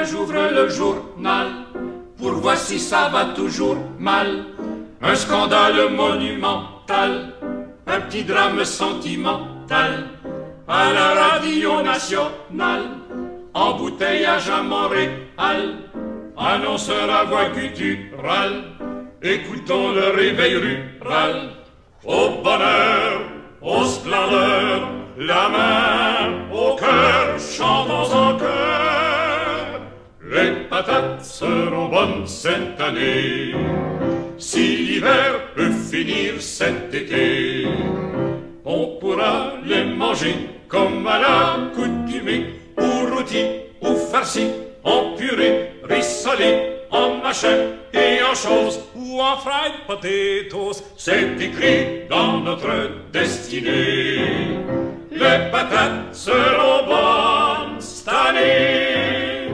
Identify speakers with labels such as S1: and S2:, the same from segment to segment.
S1: j'ouvre le journal pour voir si ça va toujours mal. Un scandale monumental, un petit drame sentimental à la radio nationale, embouteillage à Montréal, annonceur à voix gutturale, écoutons le réveil rural. Au bonheur, aux splendeurs, la main au cœur, chantons en chœur. Les patates seront bonnes cette année, si l'hiver peut finir cet été. On pourra les manger comme à l'accoutumée, ou rôtis, ou farcis, en purée, rissolés, en machin et en chose, ou en fried potatoes. C'est écrit dans notre destinée. Les patates seront bonnes cette année.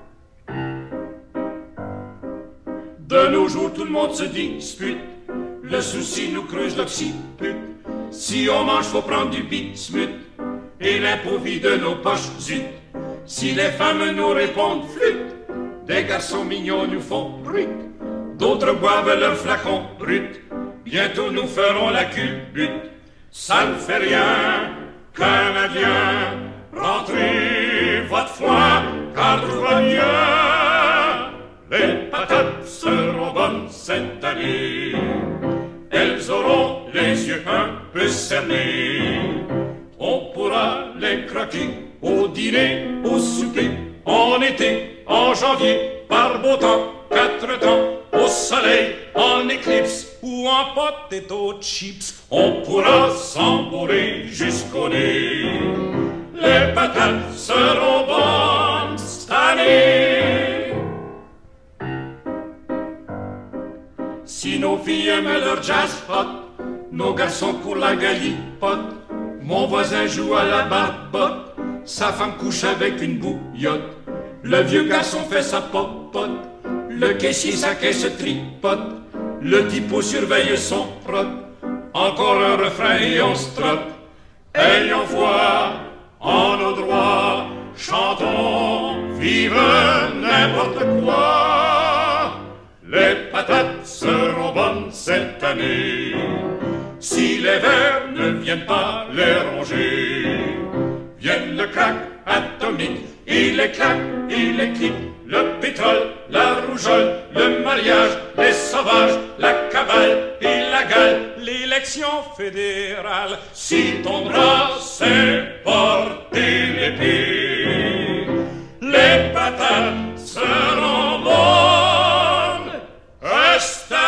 S1: De nos jours, tout le monde se dispute. Le souci nous creuse l'occiput. Si on mange, faut prendre du bismuth. Et l'impôt vide nos poches, zut. Si les femmes nous répondent flûte, des garçons mignons nous font brut. D'autres boivent leur flacon brut. Bientôt nous ferons la culbute. Ça ne fait rien, Canadiens. Rentrez votre foin, car tout va bien. Les patates seront bonnes cette année. Elles auront les yeux un peu cernés. On pourra les croquer au dîner, au souper, en été, en janvier, par beau temps, 4 temps, au soleil, en éclipse ou en potato chips. On pourra s'embourrer jusqu'au nez. Les patates seront bonnes cette année. Si nos filles aiment leur jazz hot, nos garçons courent la galipote. Mon voisin joue à la barbotte, sa femme couche avec une bouillotte. Le vieux garçon fait sa popote, le caissier sa caisse tripote, le typo surveille son prot. Encore un refrain et on se trotte. Ayons foi en nos droits, chantons, vive n'importe quoi. Les patates seront bonnes cette année, si les vers ne viennent pas les ronger. Viennent le crack atomique, et les claques et les clics, le pétrole, la rougeole, le mariage, les sauvages, la cabale et la gale, l'élection fédérale. Si ton bras sait porter l'épée, les patates seront bonnes. Reste